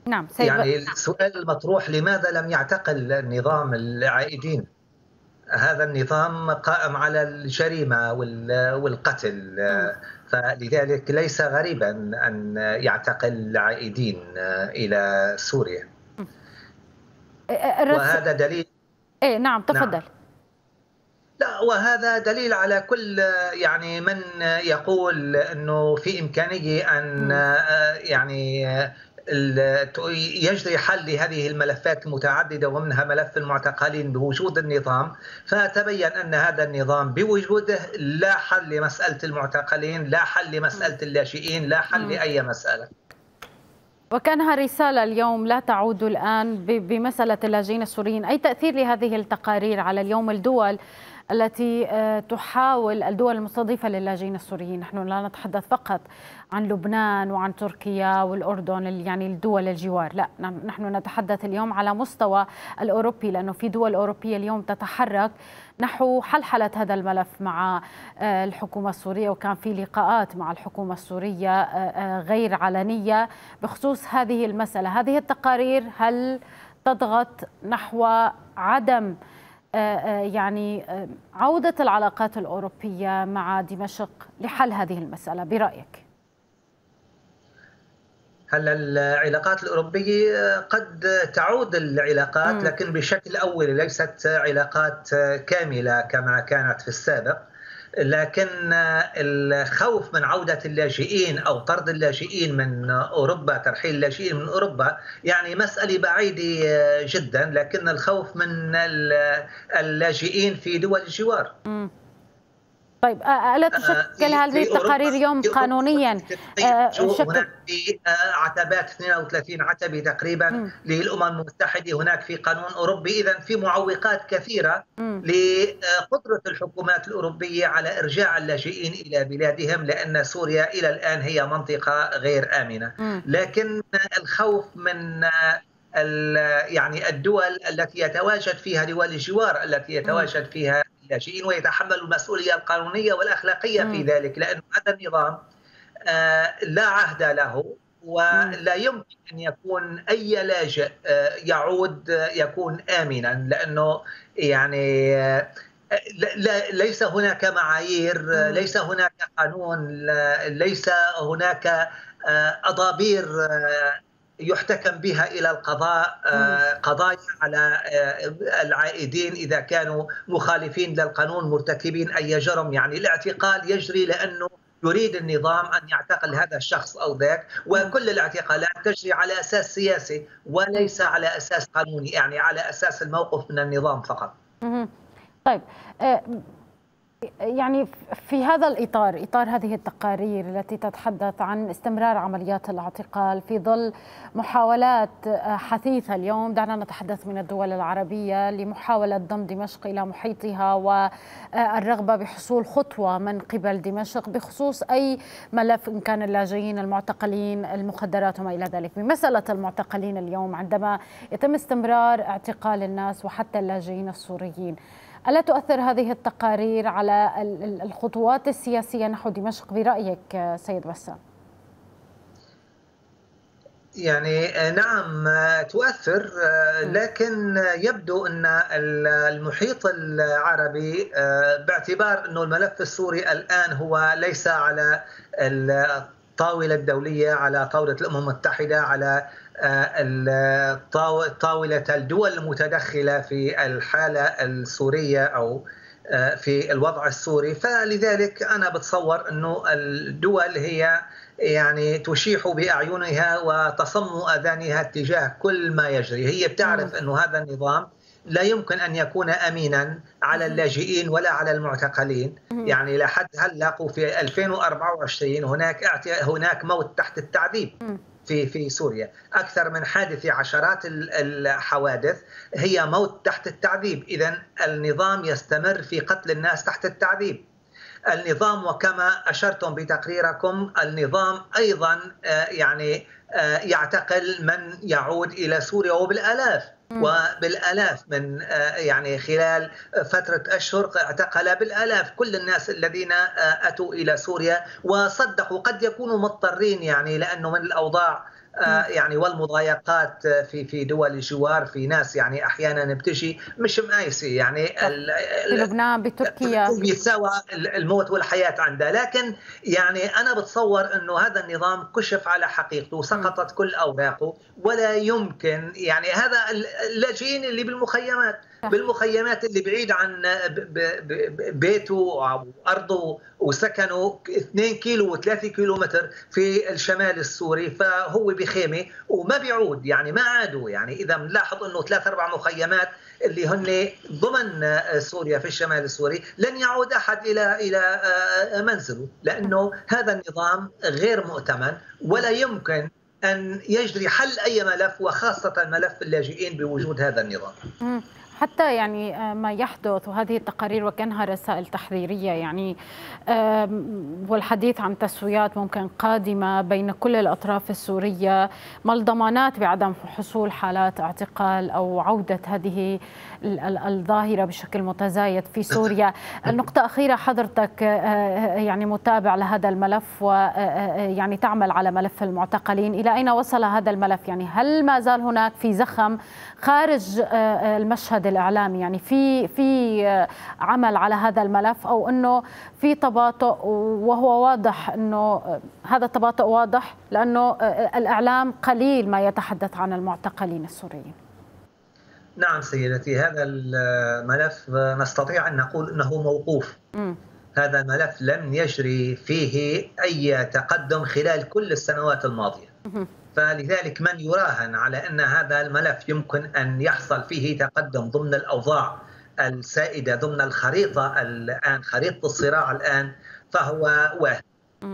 نعم سيد. يعني السؤال المطروح: لماذا لم يعتقل النظام العائدين؟ هذا النظام قائم على الجريمة والقتل، مم. فلذلك ليس غريبا أن يعتقل العائدين إلى سوريا. الرس... وهذا دليل. إيه نعم نعم. تفضل. لا، وهذا دليل على كل يعني من يقول أنه في إمكانية أن مم. يعني يجري حل لهذه الملفات المتعددة، ومنها ملف المعتقلين بوجود النظام. فتبين أن هذا النظام بوجوده لا حل لمسألة المعتقلين، لا حل مم. لمسألة اللاجئين، لا حل مم. لأي مسألة. وكأنها رسالة اليوم لا تعود الآن بمسألة اللاجئين السوريين. أي تأثير لهذه التقارير على اليوم الدول التي تحاول، الدول المستضيفة للاجئين السوريين؟ نحن لا نتحدث فقط عن لبنان وعن تركيا والأردن، يعني الدول الجوار، لا، نحن نتحدث اليوم على مستوى الأوروبي، لأنه في دول أوروبية اليوم تتحرك نحو حلحلة هذا الملف مع الحكومة السورية، وكان في لقاءات مع الحكومة السورية غير علنية بخصوص هذه المسألة. هذه التقارير هل تضغط نحو عدم يعني عودة العلاقات الأوروبية مع دمشق لحل هذه المسألة برأيك؟ هلا العلاقات الأوروبية قد تعود العلاقات، مم. لكن بشكل أولي، ليست علاقات كاملة كما كانت في السابق. لكن الخوف من عودة اللاجئين أو طرد اللاجئين من أوروبا، ترحيل اللاجئين من أوروبا، يعني مسألة بعيدة جدا. لكن الخوف من اللاجئين في دول الجوار. مم. طيب ألا تشكل هذه في اوروبا التقارير اليوم في اوروبا قانونيا هناك شكل؟ في عتبات 32 عتبه تقريبا مم. للامم المتحده، هناك في قانون اوروبي. اذا في معوقات كثيره مم. لقدره الحكومات الاوروبيه على ارجاع اللاجئين الى بلادهم، لان سوريا الى الان هي منطقه غير امنه. مم. لكن الخوف من يعني الدول التي يتواجد فيها، دول الجوار التي مم. يتواجد فيها اللاجئين، ويتحمل المسؤولية القانونية والأخلاقية في مم. ذلك، لأن هذا النظام لا عهد له، مم. ولا يمكن أن يكون أي لاجئ يعود يكون آمنا، لأنه يعني ليس هناك معايير، مم. ليس هناك قانون، ليس هناك أضابير يحتكم بها إلى القضاء، مم. قضايا على العائدين إذا كانوا مخالفين للقانون، مرتكبين أي جرم. يعني الاعتقال يجري لأنه يريد النظام أن يعتقل هذا الشخص أو ذاك، مم. وكل الاعتقالات تجري على أساس سياسي مم. وليس على أساس قانوني، يعني على أساس الموقف من النظام فقط. مم. طيب آه، يعني في هذا الإطار، إطار هذه التقارير التي تتحدث عن استمرار عمليات الاعتقال في ظل محاولات حثيثة اليوم، دعنا نتحدث من الدول العربية، لمحاولة ضم دمشق إلى محيطها والرغبة بحصول خطوة من قبل دمشق بخصوص أي ملف، إن كان اللاجئين، المعتقلين، المخدرات وما إلى ذلك. بمسألة المعتقلين اليوم، عندما يتم استمرار اعتقال الناس وحتى اللاجئين السوريين، ألا تؤثر هذه التقارير على الخطوات السياسية نحو دمشق برأيك سيد بسام؟ يعني نعم تؤثر، لكن يبدو أن المحيط العربي، باعتبار أن الملف السوري الآن هو ليس على الطاولة الدولية، على طاولة الأمم المتحدة، على طاولة الدول المتدخلة في الحالة السورية أو في الوضع السوري. فلذلك أنا بتصور أنه الدول هي يعني تشيح بأعينها وتصم آذانها تجاه كل ما يجري. هي بتعرف أنه هذا النظام لا يمكن أن يكون أمينا على اللاجئين ولا على المعتقلين. يعني لحد هلأ في 2024 هناك موت تحت التعذيب في سوريا. أكثر من حادثة، عشرات الحوادث هي موت تحت التعذيب. إذن النظام يستمر في قتل الناس تحت التعذيب. النظام، وكما أشرتم بتقريركم، النظام أيضا يعني يعتقل من يعود إلى سوريا، وبالآلاف من يعني خلال فترة أشهر اعتقل بالآلاف كل الناس الذين أتوا إلى سوريا وصدقوا. قد يكونوا مضطرين، يعني لأنه من الأوضاع يعني والمضايقات في دول الجوار، في ناس يعني احيانا بتجي مش مقايسه، يعني في لبنان بتركيا بيتساوى الموت والحياه عندها. لكن يعني انا بتصور انه هذا النظام كشف على حقيقته وسقطت كل اوراقه، ولا يمكن يعني هذا اللاجئين اللي بالمخيمات اللي بعيد عن بيته وارضه وسكنه 2 كيلو و3 كيلو متر في الشمال السوري، فهو بخيمه وما بيعود، يعني ما عادوا. يعني اذا بنلاحظ انه 3-4 مخيمات اللي هن ضمن سوريا في الشمال السوري، لن يعود احد الى منزله، لانه هذا النظام غير مؤتمن، ولا يمكن ان يجري حل اي ملف، وخاصه ملف اللاجئين بوجود هذا النظام. حتى يعني ما يحدث، وهذه التقارير وكأنها رسائل تحذيرية يعني، والحديث عن تسويات ممكن قادمة بين كل الأطراف السورية، ما الضمانات بعدم حصول حالات اعتقال أو عودة هذه الظاهرة بشكل متزايد في سوريا؟ النقطة أخيرة، حضرتك يعني متابع لهذا الملف ويعني تعمل على ملف المعتقلين، إلى أين وصل هذا الملف؟ يعني هل ما زال هناك في زخم خارج المشهد الإعلامي، يعني في عمل على هذا الملف، أو أنه في تباطؤ؟ وهو واضح أنه هذا التباطؤ واضح لأنه الإعلام قليل ما يتحدث عن المعتقلين السوريين. نعم سيدتي، هذا الملف نستطيع أن نقول أنه موقوف. هذا الملف لم يجري فيه أي تقدم خلال كل السنوات الماضية، فلذلك من يراهن على أن هذا الملف يمكن أن يحصل فيه تقدم ضمن الأوضاع السائدة ضمن الخريطة الآن، خريطة الصراع الآن، فهو واهم.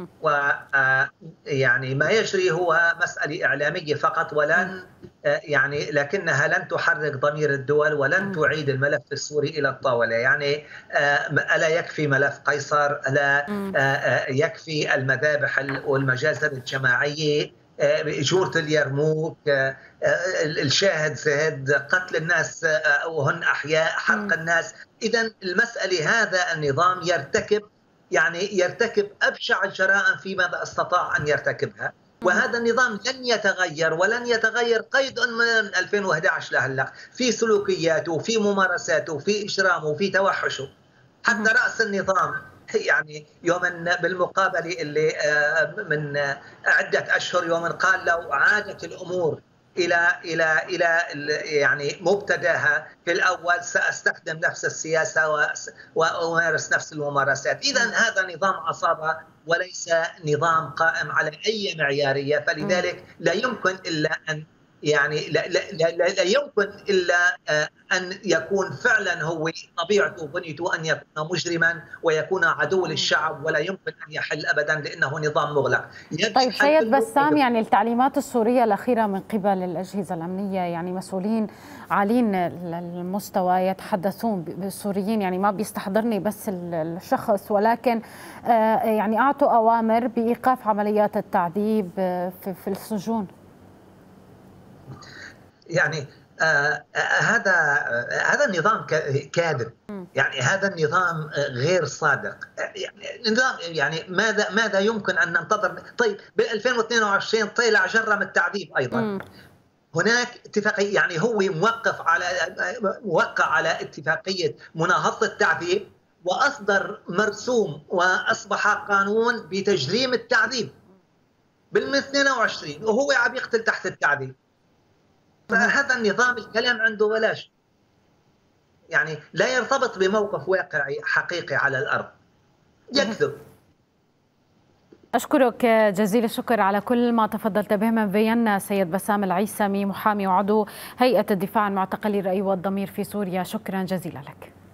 ويعني ما يجري هو مسألة إعلامية فقط، ولن يعني لكنها لن تحرك ضمير الدول ولن تعيد الملف السوري إلى الطاولة. يعني ألا يكفي ملف قيصر؟ ألا يكفي المذابح والمجازر الجماعية، جورة اليرموك، الشاهد زهد، قتل الناس وهن أحياء، حرق الناس؟ إذن المسألة هذا النظام يرتكب أبشع الجرائم فيما استطاع أن يرتكبها، وهذا النظام لن يتغير ولن يتغير قيد من 2011 لهلا في سلوكياته، في ممارساته، في إجرامه، في توحشه. حتى رأس النظام يعني يوم بالمقابله اللي من عده اشهر، يوم قال لو عادت الامور الى يعني مبتداها في الاول ساستخدم نفس السياسه وامارس نفس الممارسات. اذا هذا نظام عصابه وليس نظام قائم على اي معياريه، فلذلك لا يمكن الا ان يعني لا يمكن الا ان يكون فعلا هو طبيعته وبنيته ان يكون مجرما ويكون عدو للشعب، ولا يمكن ان يحل ابدا لانه نظام مغلق. طيب سيد بسام، يعني التعليمات السوريه الاخيره من قبل الاجهزه الامنيه، يعني مسؤولين عاليين المستوى يتحدثون بالسوريين، يعني ما بيستحضرني بس الشخص، ولكن يعني اعطوا اوامر بايقاف عمليات التعذيب في السجون. يعني هذا النظام كاذب، يعني هذا النظام غير صادق. يعني النظام يعني ماذا يمكن ان ننتظر؟ طيب ب 2022 طلع جرم التعذيب ايضا. هناك اتفاقيه، يعني هو موقع على اتفاقيه مناهضه التعذيب، واصدر مرسوم واصبح قانون بتجريم التعذيب بال 22 وهو عم يقتل تحت التعذيب. فهذا النظام الكلام عنده بلاش، يعني لا يرتبط بموقف واقعي حقيقي على الأرض، يكذب. أشكرك جزيل الشكر على كل ما تفضلت به من فيينا سيد بسام العيسمي، محامي وعضو هيئة الدفاع عن معتقلي الرأي والضمير في سوريا. شكرا جزيلا لك.